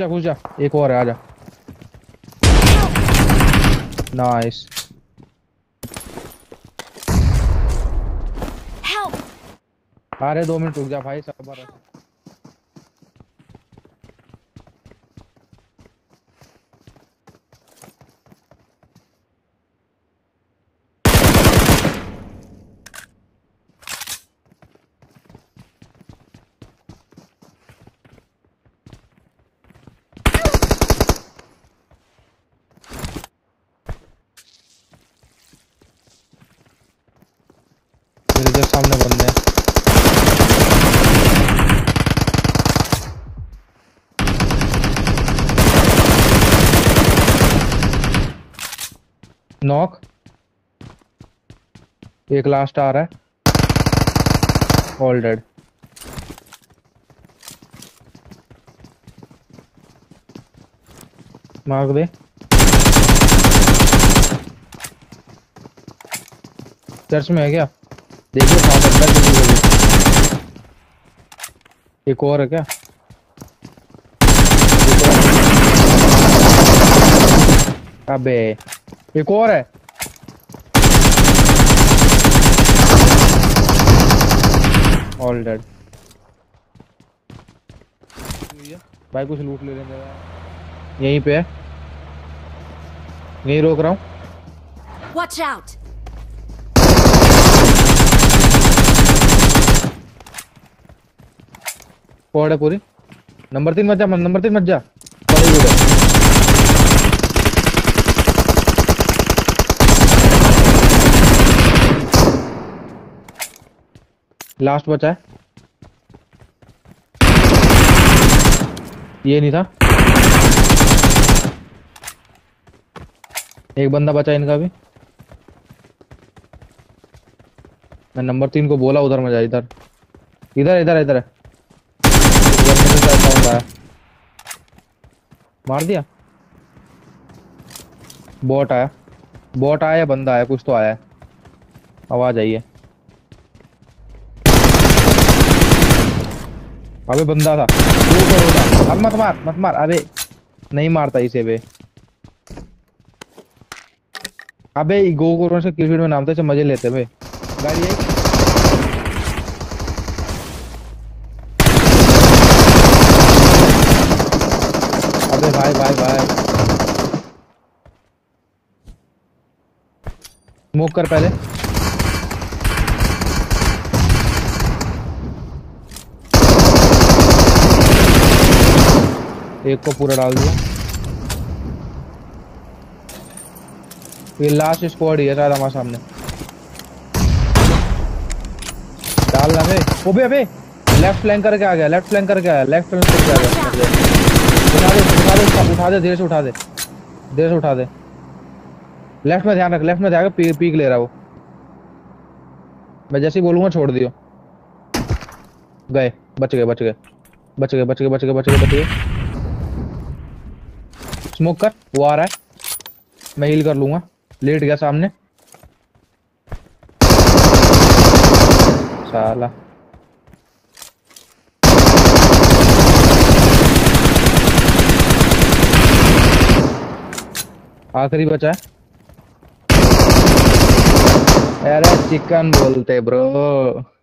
घुस जा, एक और है, आजा। नाइस। अरे 2 मिनट रुक जा भाई, सबर है। मेरे जस्ट सामने बंदे हैं। नॉक, एक लास्ट आ रहा है, ऑल डेड। मार दे। चर्च में है क्या? देखिए एक और है क्या? अबे एक और है। All dead. भाई कुछ लूट ले लेंगे। यहीं पे है, यहीं रोक रहा हूँ। Watch out! फोड़ है पूरी। नंबर 3 मत जा, नंबर 3 मत जा। लास्ट बचा है, ये नहीं था। एक बंदा बचा इनका भी। मैं नंबर 3 को बोला उधर में जा, इधर इधर इधर इधर है। मार दिया। बॉट आया, बॉट आया, बंदा आया, कुछ तो आया है, आवाज आई है। अबे बंदा था। अब मत मार मत मार। अबे नहीं मारता इसे बे। अबे गो कोरोना से किल फीड में नाम था, मजे लेते बे। गाड़ी आई। अबे भाई भाई भाई, स्मोक कर पहले। एक को पूरा डाल दिया। ये लास्ट स्क्वाड ही है शायद हमारे सामने। डालना है। ओबे अबे लेफ्ट फ्लैंक करके आ गया, लेफ्ट फ्लैंक करके आया, लेफ्ट फ्लैंक करके आ गया। उठा दे धीरे से, उठा दे धीरे से, उठा दे। लेफ्ट में ध्यान रख, लेफ्ट में ध्यान रख। पीक ले रहा वो। मैं जैसे ही बोलूंगा छोड़ दियो। गए, बच गए बच गए बच गए बच गए बच गए बच गए बच गए। स्मोक कर, वो आ रहा है, मैं हील कर लूंगा। लेट गया सामने साला। आखिरी बचा है। अरे चिकन बोलते ब्रो।